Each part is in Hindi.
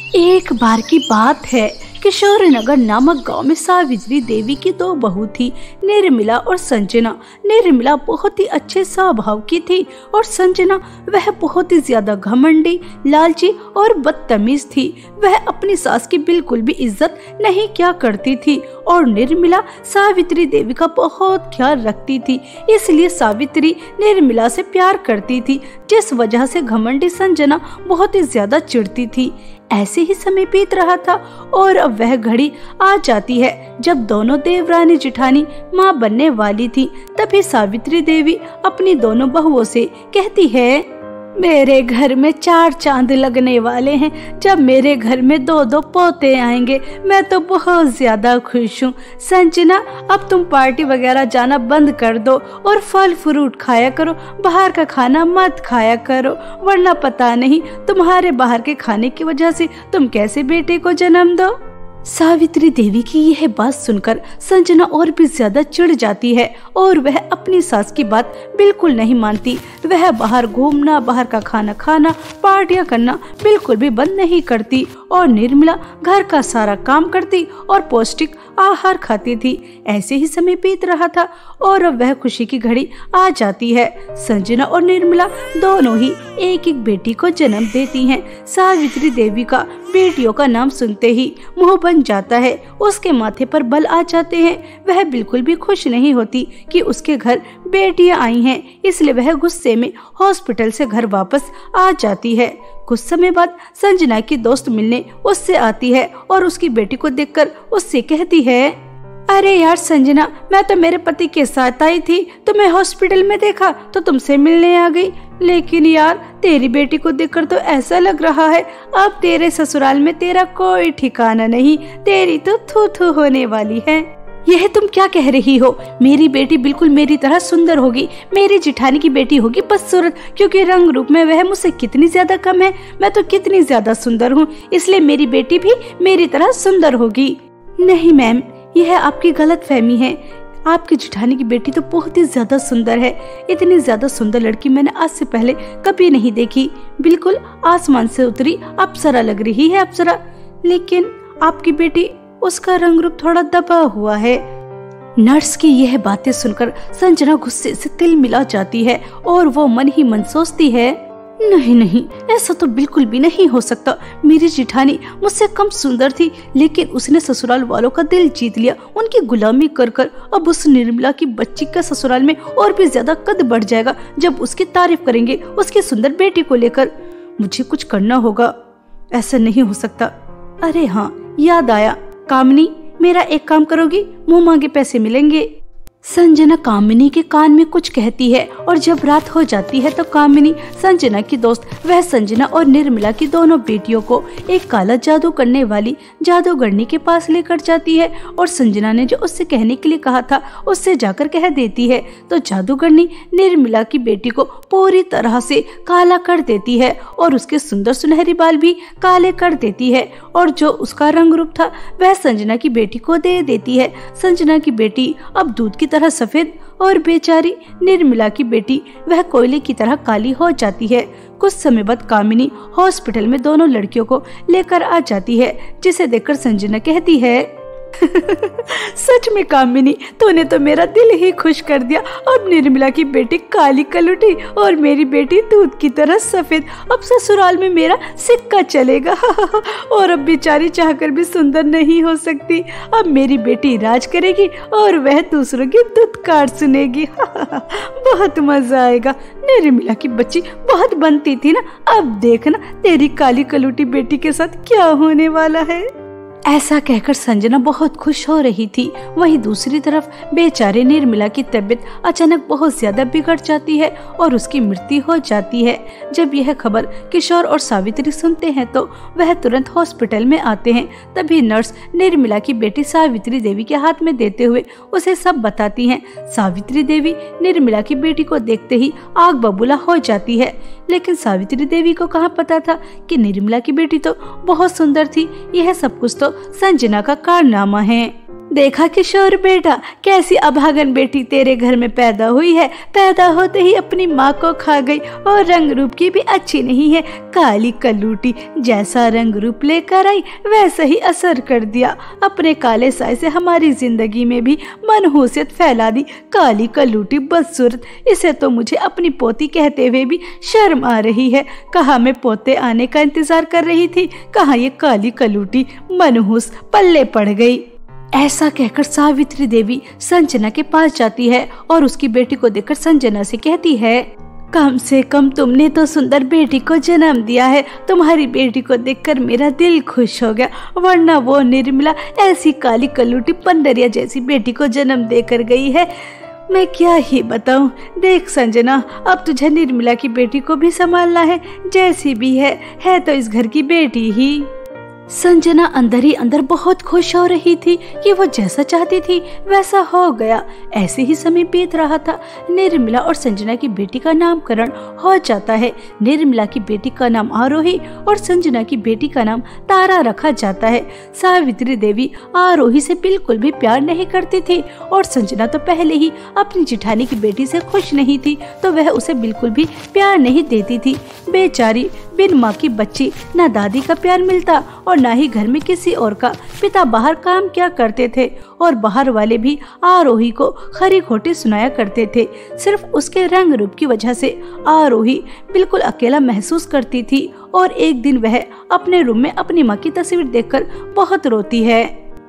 एक बार की बात है, किशोर नगर नामक गांव में सावित्री देवी की दो बहू थी, निर्मला और संजना। निर्मला बहुत ही अच्छे स्वभाव की थी और संजना वह बहुत ही ज्यादा घमंडी, लालची और बदतमीज थी। वह अपनी सास की बिल्कुल भी इज्जत नहीं किया करती थी और निर्मला सावित्री देवी का बहुत ख्याल रखती थी, इसलिए सावित्री निर्मला से प्यार करती थी, जिस वजह से घमंडी संजना बहुत ही ज्यादा चिढ़ती थी। ऐसे ही समय बीत रहा था और अब वह घड़ी आ जाती है जब दोनों देवरानी जिठानी माँ बनने वाली थी। तभी सावित्री देवी अपनी दोनों बहुओं से कहती है, मेरे घर में 4 चांद लगने वाले हैं जब मेरे घर में 2-2 पोते आएंगे। मैं तो बहुत ज्यादा खुश हूँ। संजना, अब तुम पार्टी वगैरह जाना बंद कर दो और फल फ्रूट खाया करो, बाहर का खाना मत खाया करो, वरना पता नहीं तुम्हारे बाहर के खाने की वजह से तुम कैसे बेटे को जन्म दो। सावित्री देवी की यह बात सुनकर संजना और भी ज्यादा चिढ़ जाती है और वह अपनी सास की बात बिल्कुल नहीं मानती। वह बाहर घूमना, बाहर का खाना खाना, पार्टियां करना बिल्कुल भी बंद नहीं करती और निर्मला घर का सारा काम करती और पौष्टिक आहार खाती थी। ऐसे ही समय बीत रहा था और अब वह खुशी की घड़ी आ जाती है। संजना और निर्मला दोनों ही एक एक बेटी को जन्म देती हैं। सावित्री देवी का बेटियों का नाम सुनते ही मुंह बन जाता है, उसके माथे पर बल आ जाते हैं। वह बिल्कुल भी खुश नहीं होती कि उसके घर बेटियां आई हैं, इसलिए वह गुस्से में हॉस्पिटल से घर वापस आ जाती है। कुछ समय बाद संजना की दोस्त मिलने उससे आती है और उसकी बेटी को देखकर उससे कहती है, अरे यार संजना, मैं तो मेरे पति के साथ आई थी, तुम्हें हॉस्पिटल में देखा तो तुमसे मिलने आ गई, लेकिन यार तेरी बेटी को देखकर तो ऐसा लग रहा है अब तेरे ससुराल में तेरा कोई ठिकाना नहीं, तेरी तो थू थू होने वाली है। यह तुम क्या कह रही हो? मेरी बेटी बिल्कुल मेरी तरह सुंदर होगी, मेरी जिठानी की बेटी होगी बदसूरत, क्योंकि रंग रूप में वह मुझसे कितनी ज्यादा कम है, मैं तो कितनी ज्यादा सुंदर हूँ, इसलिए मेरी बेटी भी मेरी तरह सुंदर होगी। नहीं मैम, यह आपकी गलत फहमी है। आपकी जिठानी की बेटी तो बहुत ही ज्यादा सुंदर है। इतनी ज्यादा सुंदर लड़की मैंने आज से पहले कभी नहीं देखी। बिल्कुल आसमान से उतरी अप्सरा लग रही है, अप्सरा। लेकिन आपकी बेटी, उसका रंग रूप थोड़ा दबा हुआ है। नर्स की यह बातें सुनकर संजना गुस्से से तिल मिला जाती है और वो मन ही मन सोचती है, नहीं नहीं, ऐसा तो बिल्कुल भी नहीं हो सकता। मेरी जिठानी मुझसे कम सुंदर थी, लेकिन उसने ससुराल वालों का दिल जीत लिया, उनकी गुलामी कर कर। अब उस निर्मला की बच्ची का ससुराल में और भी ज्यादा कद बढ़ जाएगा जब उसकी तारीफ करेंगे उसकी सुंदर बेटी को लेकर। मुझे कुछ करना होगा, ऐसा नहीं हो सकता। अरे हाँ, याद आया, कामिनी, मेरा एक काम करोगी? मुंह मांगे पैसे मिलेंगे। संजना कामिनी के कान में कुछ कहती है और जब रात हो जाती है तो कामिनी, संजना की दोस्त, वह संजना और निर्मला की दोनों बेटियों को एक काला जादू करने वाली जादूगरनी के पास लेकर जाती है और संजना ने जो उससे कहने के लिए कहा था उससे जाकर कह देती है। तो जादूगरनी निर्मला की बेटी को पूरी तरह से काला कर देती है और उसके सुंदर सुनहरी बाल भी काले कर देती है और जो उसका रंग रूप था वह संजना की बेटी को दे देती है। संजना की बेटी अब दूध की तरह सफेद और बेचारी निर्मला की बेटी वह कोयले की तरह काली हो जाती है। कुछ समय बाद कामिनी हॉस्पिटल में दोनों लड़कियों को लेकर आ जाती है, जिसे देखकर संजना कहती है, सच में कामिनी, तूने तो मेरा दिल ही खुश कर दिया। अब निर्मला की बेटी काली कलुटी और मेरी बेटी दूध की तरह सफेद। अब ससुराल में मेरा सिक्का चलेगा। और अब बेचारी चाहकर भी सुंदर नहीं हो सकती। अब मेरी बेटी राज करेगी और वह दूसरों की दुत्कार सुनेगी। बहुत मजा आएगा। निर्मला की बच्ची बहुत बनती थी ना, अब देखना तेरी काली कलुटी बेटी के साथ क्या होने वाला है। ऐसा कहकर संजना बहुत खुश हो रही थी। वहीं दूसरी तरफ बेचारे निर्मला की तबीयत अचानक बहुत ज्यादा बिगड़ जाती है और उसकी मृत्यु हो जाती है। जब यह खबर किशोर और सावित्री सुनते हैं तो वह तुरंत हॉस्पिटल में आते हैं। तभी नर्स निर्मला की बेटी सावित्री देवी के हाथ में देते हुए उसे सब बताती हैं। सावित्री देवी निर्मला की बेटी को देखते ही आग बबूला हो जाती है, लेकिन सावित्री देवी को कहाँ पता था कि निर्मला की बेटी तो बहुत सुंदर थी। यह सब कुछ तो संजना का कारनामा है। देखा किशोर बेटा, कैसी अभागन बेटी तेरे घर में पैदा हुई है। पैदा होते ही अपनी माँ को खा गई और रंग रूप की भी अच्छी नहीं है। काली कलूटी, जैसा रंग रूप लेकर आई वैसा ही असर कर दिया। अपने काले साए से हमारी जिंदगी में भी मनहूसियत फैला दी। काली कलूटी बदसूरत, इसे तो मुझे अपनी पोती कहते हुए भी शर्म आ रही है। कहाँ मैं पोते आने का इंतजार कर रही थी, कहाँ ये काली कलूटी मनहूस पल्ले पड़ गई। ऐसा कहकर सावित्री देवी संजना के पास जाती है और उसकी बेटी को देखकर संजना से कहती है, कम से कम तुमने तो सुंदर बेटी को जन्म दिया है। तुम्हारी बेटी को देखकर मेरा दिल खुश हो गया, वरना वो निर्मला ऐसी काली कलूटी पंडरिया जैसी बेटी को जन्म देकर गई है। मैं क्या ही बताऊं। देख संजना, अब तुझे निर्मला की बेटी को भी संभालना है। जैसी भी है तो इस घर की बेटी ही। संजना अंदर ही अंदर बहुत खुश हो रही थी कि वो जैसा चाहती थी वैसा हो गया। ऐसे ही समय बीत रहा था। निर्मला और संजना की बेटी का नामकरण हो जाता है। निर्मला की बेटी का नाम आरोही और संजना की बेटी का नाम तारा रखा जाता है। सावित्री देवी आरोही से बिल्कुल भी प्यार नहीं करती थी और संजना तो पहले ही अपनी जिठानी की बेटी से खुश नहीं थी, तो वह उसे बिल्कुल भी प्यार नहीं देती थी। बेचारी बिन माँ की बच्ची, ना दादी का प्यार मिलता और ना ही घर में किसी और का। पिता बाहर काम क्या करते थे और बाहर वाले भी आरोही को खरी खोटी सुनाया करते थे। सिर्फ उसके रंग रूप की वजह से आरोही बिल्कुल अकेला महसूस करती थी और एक दिन वह अपने रूम में अपनी माँ की तस्वीर देखकर बहुत रोती है।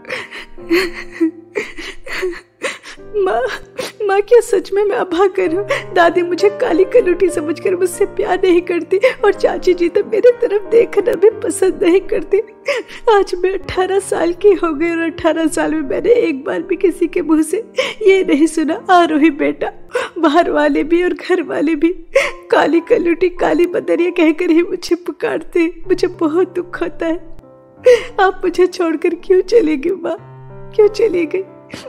माँ क्या सच में मैं अभागन हूँ? दादी मुझे काली कलूटी समझकर मुझसे प्यार नहीं करती और चाची जी तो मेरे तरफ देखना भी पसंद नहीं करती। आज मैं 18 साल की हो गई और 18 साल में मैंने एक बार भी किसी के मुंह से ये नहीं सुना, आरोही बेटा। बाहर वाले भी और घर वाले भी काली कलूटी, काली बदरिया कहकर ही मुझे पुकारते। मुझे बहुत दुख होता है। आप मुझे छोड़कर क्यों चली गई माँ, क्यों चली गई?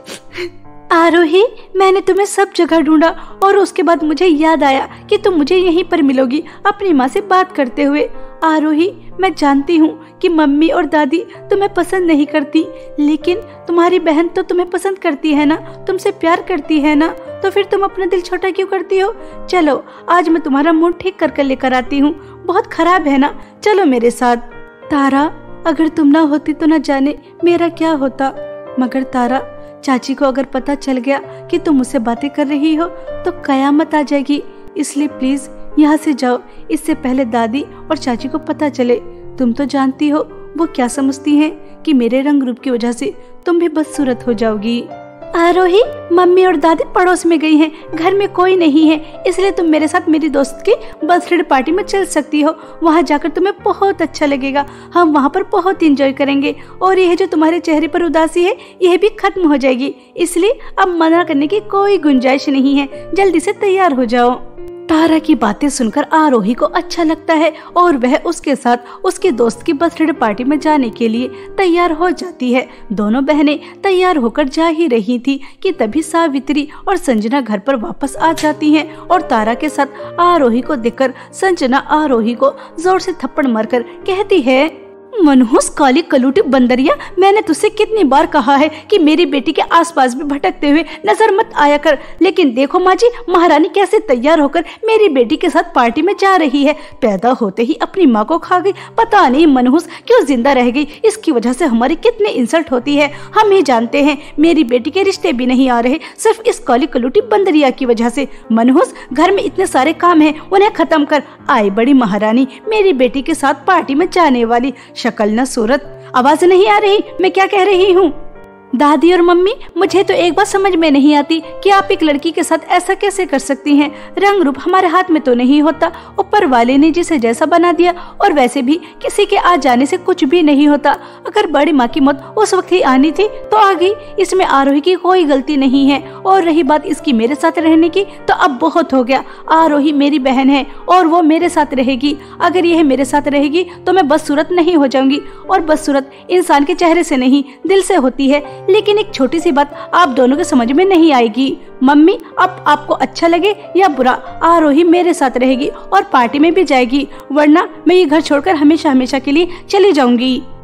आरोही, मैंने तुम्हें सब जगह ढूंढा और उसके बाद मुझे याद आया कि तुम मुझे यहीं पर मिलोगी, अपनी माँ से बात करते हुए। आरोही, मैं जानती हूँ कि मम्मी और दादी तुम्हें पसंद नहीं करती, लेकिन तुम्हारी बहन तो तुम्हें पसंद करती है ना, तुमसे प्यार करती है ना, तो फिर तुम अपना दिल छोटा क्यों करती हो? चलो आज मैं तुम्हारा मूड ठीक कर लेकर आती हूँ। बहुत खराब है ना, चलो मेरे साथ। तारा, अगर तुम ना होती तो ना जाने मेरा क्या होता। मगर तारा, चाची को अगर पता चल गया कि तुम मुझसे बातें कर रही हो तो कयामत आ जाएगी, इसलिए प्लीज यहाँ से जाओ, इससे पहले दादी और चाची को पता चले। तुम तो जानती हो वो क्या समझती हैं कि मेरे रंग रूप की वजह से तुम भी बदसूरत हो जाओगी। आरोही, मम्मी और दादी पड़ोस में गई हैं, घर में कोई नहीं है, इसलिए तुम मेरे साथ मेरी दोस्त की बर्थडे पार्टी में चल सकती हो। वहाँ जाकर तुम्हें बहुत अच्छा लगेगा, हम वहाँ पर बहुत एंजॉय करेंगे और यह जो तुम्हारे चेहरे पर उदासी है यह भी खत्म हो जाएगी, इसलिए अब मना करने की कोई गुंजाइश नहीं है। जल्दी से तैयार हो जाओ। तारा की बातें सुनकर आरोही को अच्छा लगता है और वह उसके साथ उसके दोस्त की बर्थडे पार्टी में जाने के लिए तैयार हो जाती है। दोनों बहनें तैयार होकर जा ही रही थी कि तभी सावित्री और संजना घर पर वापस आ जाती हैं और तारा के साथ आरोही को देखकर संजना आरोही को जोर से थप्पड़ मारकर कहती है, मनहूस काली कलूटी बंदरिया, मैंने तुझसे कितनी बार कहा है कि मेरी बेटी के आसपास भी भटकते हुए नजर मत आया कर, लेकिन देखो माँ जी, महारानी कैसे तैयार होकर मेरी बेटी के साथ पार्टी में जा रही है। पैदा होते ही अपनी माँ को खा गई, पता नहीं मनहूस क्यों जिंदा रह गई। इसकी वजह से हमारी कितनी इंसल्ट होती है, हम ही जानते हैं। मेरी बेटी के रिश्ते भी नहीं आ रहे, सिर्फ इस काली कलूटी बंदरिया की वजह से। मनहूस, घर में इतने सारे काम है, उन्हें खत्म कर। आई बड़ी महारानी मेरी बेटी के साथ पार्टी में जाने वाली, शक्ल न सूरत। आवाज नहीं आ रही मैं क्या कह रही हूँ? दादी और मम्मी, मुझे तो एक बात समझ में नहीं आती कि आप एक लड़की के साथ ऐसा कैसे कर सकती हैं। रंग रूप हमारे हाथ में तो नहीं होता, ऊपर वाले ने जिसे जैसा बना दिया, और वैसे भी किसी के आ जाने से कुछ भी नहीं होता। अगर बड़ी माँ की मौत उस वक्त ही आनी थी तो आ गई, इसमें आरोही की कोई गलती नहीं है। और रही बात इसकी मेरे साथ रहने की, तो अब बहुत हो गया। आरोही मेरी बहन है और वो मेरे साथ रहेगी। अगर यह मेरे साथ रहेगी तो मैं बदसूरत नहीं हो जाऊंगी, और बदसूरत इंसान के चेहरे से नहीं दिल से होती है। लेकिन एक छोटी सी बात आप दोनों के समझ में नहीं आएगी। मम्मी, अब आपको अच्छा लगे या बुरा, आरोही मेरे साथ रहेगी और पार्टी में भी जाएगी, वरना मैं ये घर छोड़कर हमेशा हमेशा के लिए चली जाऊंगी।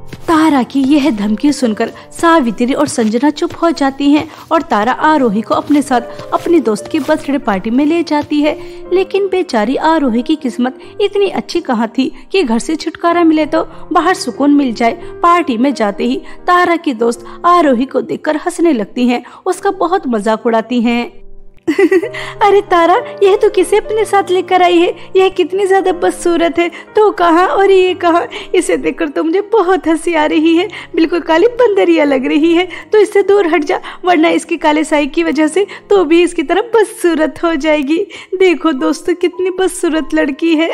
तारा की यह धमकी सुनकर सावित्री और संजना चुप हो जाती हैं और तारा आरोही को अपने साथ अपनी दोस्त की बर्थडे पार्टी में ले जाती है। लेकिन बेचारी आरोही की किस्मत इतनी अच्छी कहाँ थी कि घर से छुटकारा मिले तो बाहर सुकून मिल जाए। पार्टी में जाते ही तारा की दोस्त आरोही को देखकर हंसने लगती हैं, उसका बहुत मजाक उड़ाती हैं। अरे तारा, यह तो किसे अपने साथ लेकर आई है? यह कितनी ज्यादा बदसूरत है। तो कहाँ और ये कहाँ? इसे देखकर तो मुझे बहुत हंसी आ रही है, बिल्कुल काली बंदरिया लग रही है। तो इससे दूर हट जा, वरना इसकी काले साई की वजह से तो भी इसकी तरफ बदसूरत हो जाएगी। देखो दोस्तों, कितनी बदसूरत लड़की है।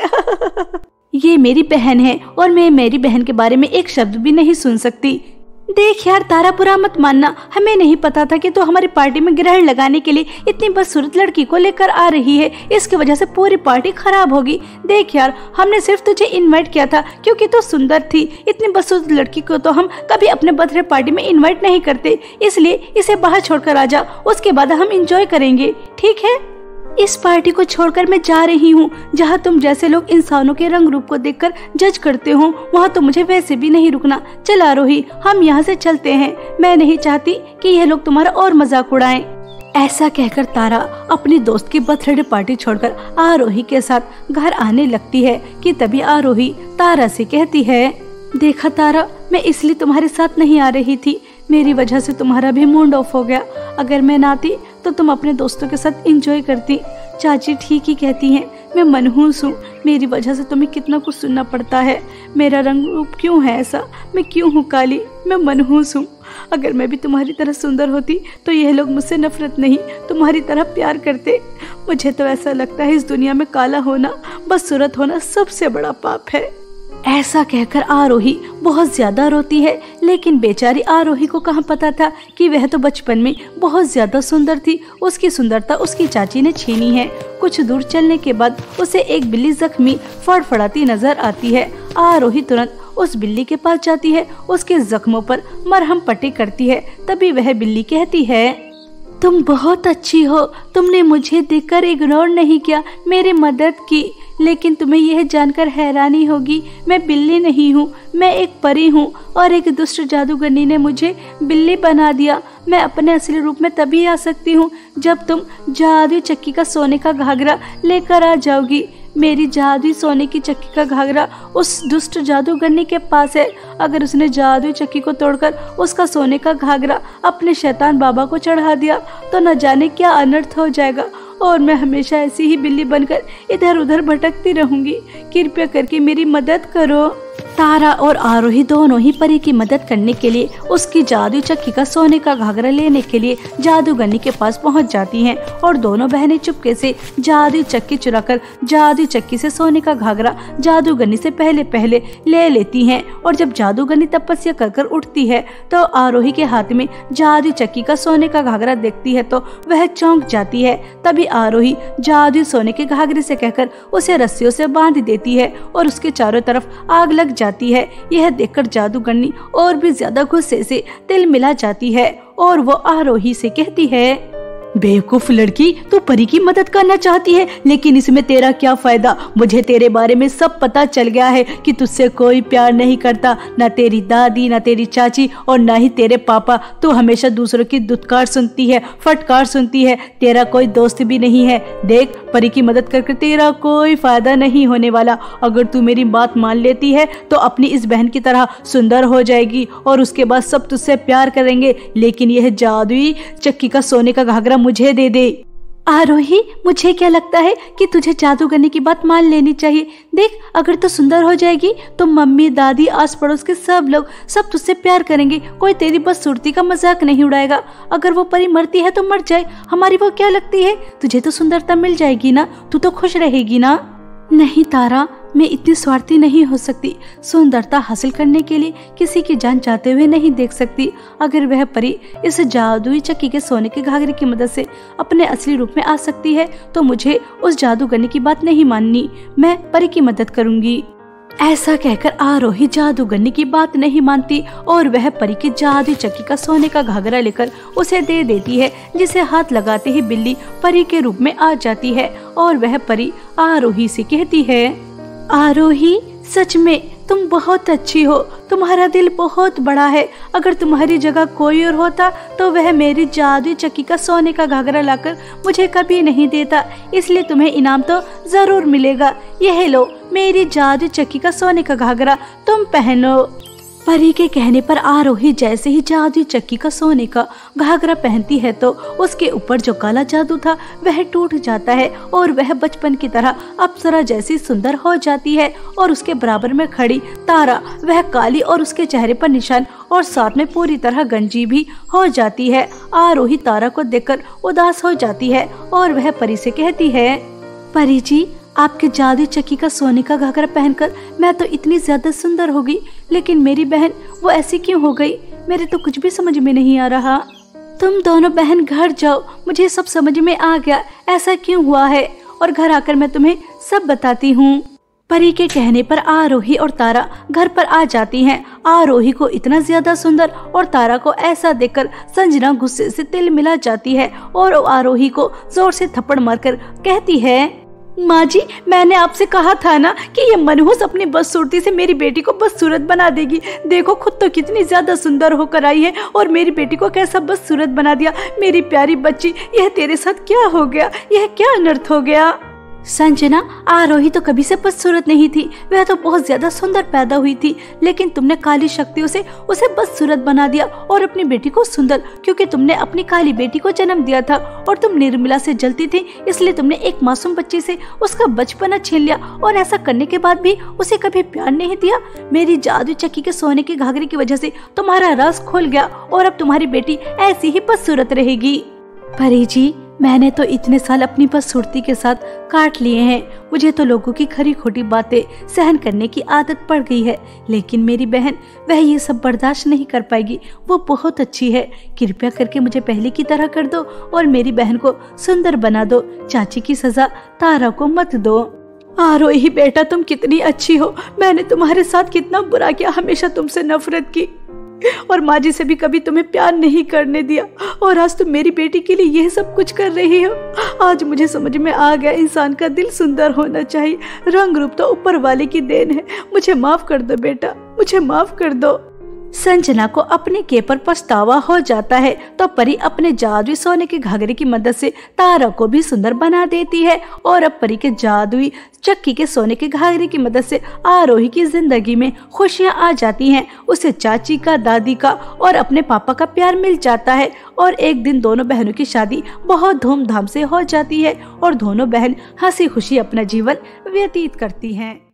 ये मेरी बहन है और मैं मेरी बहन के बारे में एक शब्द भी नहीं सुन सकती। देख यार तारा, बुरा मत मानना, हमें नहीं पता था कि तू हमारी पार्टी में ग्रहण लगाने के लिए इतनी बदसूरत लड़की को लेकर आ रही है। इसकी वजह से पूरी पार्टी खराब होगी। देख यार, हमने सिर्फ तुझे इनवाइट किया था क्योंकि तू सुंदर थी। इतनी बदसूरत लड़की को तो हम कभी अपने बर्थडे पार्टी में इनवाइट नहीं करते, इसलिए इसे बाहर छोड़कर आ जा, उसके बाद हम इंजॉय करेंगे, ठीक है? इस पार्टी को छोड़कर मैं जा रही हूँ। जहाँ तुम जैसे लोग इंसानों के रंग रूप को देखकर जज करते हो, वहाँ तो मुझे वैसे भी नहीं रुकना। चल आरोही, हम यहाँ से चलते हैं। मैं नहीं चाहती कि यह लोग तुम्हारा और मजाक उड़ाएं। ऐसा कहकर तारा अपनी दोस्त की बर्थडे पार्टी छोड़कर आरोही के साथ घर आने लगती है कि तभी आरोही तारा से कहती है, देखा तारा, मैं इसलिए तुम्हारे साथ नहीं आ रही थी। मेरी वजह से तुम्हारा भी मूड ऑफ हो गया। अगर मैं ना आती तो तुम अपने दोस्तों के साथ एंजॉय करती। चाची ठीक ही कहती हैं, मैं मनहूस हूँ। मेरी वजह से तुम्हें कितना कुछ सुनना पड़ता है। मेरा रंग रूप क्यों है ऐसा? मैं क्यों हूँ काली? मैं मनहूस हूँ। अगर मैं भी तुम्हारी तरह सुंदर होती तो यह लोग मुझसे नफरत नहीं, तुम्हारी तरह प्यार करते। मुझे तो ऐसा लगता है इस दुनिया में काला होना, बदसूरत होना सबसे बड़ा पाप है। ऐसा कहकर आरोही बहुत ज्यादा रोती है। लेकिन बेचारी आरोही को कहाँ पता था कि वह तो बचपन में बहुत ज्यादा सुंदर थी। उसकी सुंदरता उसकी चाची ने छीनी है। कुछ दूर चलने के बाद उसे एक बिल्ली जख्मी फड़फड़ाती नजर आती है। आरोही तुरंत उस बिल्ली के पास जाती है, उसके जख्मों पर मरहम पट्टी करती है। तभी वह बिल्ली कहती है, तुम बहुत अच्छी हो। तुमने मुझे देखकर इग्नोर नहीं किया, मेरी मदद की। लेकिन तुम्हें यह जानकर हैरानी होगी, मैं बिल्ली नहीं हूँ, मैं एक परी हूँ और एक दुष्ट जादूगरनी ने मुझे बिल्ली बना दिया। मैं अपने असली रूप में तभी आ सकती हूँ जब तुम जादुई चक्की का सोने का घाघरा लेकर आ जाओगी। मेरी जादुई सोने की चक्की का घाघरा उस दुष्ट जादूगरनी के पास है। अगर उसने जादुई चक्की को तोड़कर उसका सोने का घाघरा अपने शैतान बाबा को चढ़ा दिया तो न जाने क्या अनर्थ हो जाएगा और मैं हमेशा ऐसी ही बिल्ली बनकर इधर उधर भटकती रहूंगी। कृपया करके मेरी मदद करो। तारा और आरोही दोनों ही परी की मदद करने के लिए उसकी जादू चक्की का सोने का घाघरा लेने के लिए जादूगरनी के पास पहुंच जाती हैं और दोनों बहनें चुपके से जादू चक्की चुराकर जादू चक्की से सोने का घाघरा जादूगरनी से पहले ले लेती हैं। और जब जादूगरनी तपस्या कर उठती है तो आरोही के हाथ में जादू चक्की का सोने का घाघरा देखती है तो वह चौंक जाती है। तभी आरोही जादू सोने के घाघरे से कहकर उसे रस्सियों से बांध देती है और उसके चारों तरफ आग लग जाती है। यह देखकर जादूगरनी और भी ज्यादा गुस्से से तिल मिला जाती है और वो आरोही से कहती है, बेवकूफ लड़की, तू परी की मदद करना चाहती है, लेकिन इसमें तेरा क्या फायदा? मुझे तेरे बारे में सब पता चल गया है कि तुझसे कोई प्यार नहीं करता, न तेरी दादी, न तेरी चाची और न ही तेरे पापा। तू हमेशा दूसरों की दुत्कार सुनती है, फटकार सुनती है, तेरा कोई दोस्त भी नहीं है। देख, परी की मदद करके तेरा कोई फायदा नहीं होने वाला। अगर तू मेरी बात मान लेती है तो अपनी इस बहन की तरह सुंदर हो जाएगी और उसके बाद सब तुझसे प्यार करेंगे। लेकिन यह जादुई चक्की का सोने का घाघरा मुझे दे दे। आरोही, मुझे क्या लगता है कि तुझे जादूगरनी की बात मान लेनी चाहिए। देख, अगर तू सुंदर हो जाएगी तो मम्मी, दादी, आस पड़ोस के सब लोग सब तुझसे प्यार करेंगे। कोई तेरी बदसूरती का मजाक नहीं उड़ाएगा। अगर वो परी मरती है तो मर जाए, हमारी वो क्या लगती है? तुझे तो सुंदरता मिल जाएगी ना, तू तो खुश रहेगी ना। नहीं तारा, मैं इतनी स्वार्थी नहीं हो सकती। सुंदरता हासिल करने के लिए किसी की जान चाहते हुए नहीं देख सकती। अगर वह परी इस जादुई चक्की के सोने के घाघरे की मदद से अपने असली रूप में आ सकती है तो मुझे उस जादूगरनी की बात नहीं माननी। मैं परी की मदद करूंगी। ऐसा कहकर आरोही जादूगरनी की बात नहीं मानती और वह परी की जादुई चक्की का सोने का घाघरा लेकर उसे दे देती है, जिसे हाथ लगाते ही बिल्ली परी के रूप में आ जाती है और वह परी आरोही से कहती है, आरोही, सच में तुम बहुत अच्छी हो, तुम्हारा दिल बहुत बड़ा है। अगर तुम्हारी जगह कोई और होता तो वह मेरी जादुई चक्की का सोने का घाघरा लाकर मुझे कभी नहीं देता, इसलिए तुम्हें इनाम तो जरूर मिलेगा। यह लो मेरी जादुई चक्की का सोने का घाघरा, तुम पहनो। परी के कहने पर आरोही जैसे ही जादुई चक्की का सोने का घाघरा पहनती है तो उसके ऊपर जो काला जादू था वह टूट जाता है और वह बचपन की तरह अप्सरा जैसी सुंदर हो जाती है। और उसके बराबर में खड़ी तारा, वह काली और उसके चेहरे पर निशान और साथ में पूरी तरह गंजी भी हो जाती है। आरोही तारा को देखकर उदास हो जाती है और वह परी से कहती है, परी जी, आपके जादुई चक्की का सोने का घाघरा पहनकर मैं तो इतनी ज्यादा सुंदर हो गई, लेकिन मेरी बहन वो ऐसी क्यों हो गई? मेरे तो कुछ भी समझ में नहीं आ रहा। तुम दोनों बहन घर जाओ, मुझे सब समझ में आ गया ऐसा क्यों हुआ है, और घर आकर मैं तुम्हें सब बताती हूँ। परी के कहने पर आरोही और तारा घर पर आ जाती हैं। आरोही को इतना ज्यादा सुंदर और तारा को ऐसा देखकर संजना गुस्से से तिल मिला जाती है और आरोही को जोर से थप्पड़ मारकर कहती है, माँ जी, मैंने आपसे कहा था ना कि ये मनहूस अपनी बदसूरती से मेरी बेटी को बदसूरत बना देगी। देखो खुद तो कितनी ज्यादा सुंदर होकर आई है और मेरी बेटी को कैसा बदसूरत बना दिया। मेरी प्यारी बच्ची, यह तेरे साथ क्या हो गया? यह क्या अनर्थ हो गया? संजना, आरोही तो कभी से बदसूरत नहीं थी, वह तो बहुत ज्यादा सुंदर पैदा हुई थी, लेकिन तुमने काली शक्तियों से उसे बदसूरत बना दिया और अपनी बेटी को सुंदर, क्योंकि तुमने अपनी काली बेटी को जन्म दिया था और तुम निर्मला से जलती थी, इसलिए तुमने एक मासूम बच्ची से उसका बचपना छीन लिया और ऐसा करने के बाद भी उसे कभी प्यार नहीं दिया। मेरी जादू चक्की के सोने के घाघरे की वजह से तुम्हारा राज खोल गया और अब तुम्हारी बेटी ऐसी ही बदसूरत रहेगी। परी जी, मैंने तो इतने साल अपनी बदसूरती के साथ काट लिए हैं, मुझे तो लोगों की खरी खोटी बातें सहन करने की आदत पड़ गई है, लेकिन मेरी बहन वह ये सब बर्दाश्त नहीं कर पाएगी। वो बहुत अच्छी है, कृपया करके मुझे पहले की तरह कर दो और मेरी बहन को सुंदर बना दो। चाची की सजा तारा को मत दो। आरोही बेटा, तुम कितनी अच्छी हो, मैंने तुम्हारे साथ कितना बुरा किया, हमेशा तुमसे नफरत की और माँ जी से भी कभी तुम्हें प्यार नहीं करने दिया, और आज तुम मेरी बेटी के लिए यह सब कुछ कर रही हो। आज मुझे समझ में आ गया, इंसान का दिल सुंदर होना चाहिए, रंग रूप तो ऊपर वाले की देन है। मुझे माफ कर दो बेटा, मुझे माफ कर दो। संजना को अपने के पर पछतावा हो जाता है तो परी अपने जादुई सोने के घाघरे की मदद से तारा को भी सुंदर बना देती है और अब परी के जादुई चक्की के सोने के घाघरे की मदद से आरोही की जिंदगी में खुशियां आ जाती हैं। उसे चाची का, दादी का और अपने पापा का प्यार मिल जाता है और एक दिन दोनों बहनों की शादी बहुत धूमधाम से हो जाती है और दोनों बहन हंसी खुशी अपना जीवन व्यतीत करती हैं।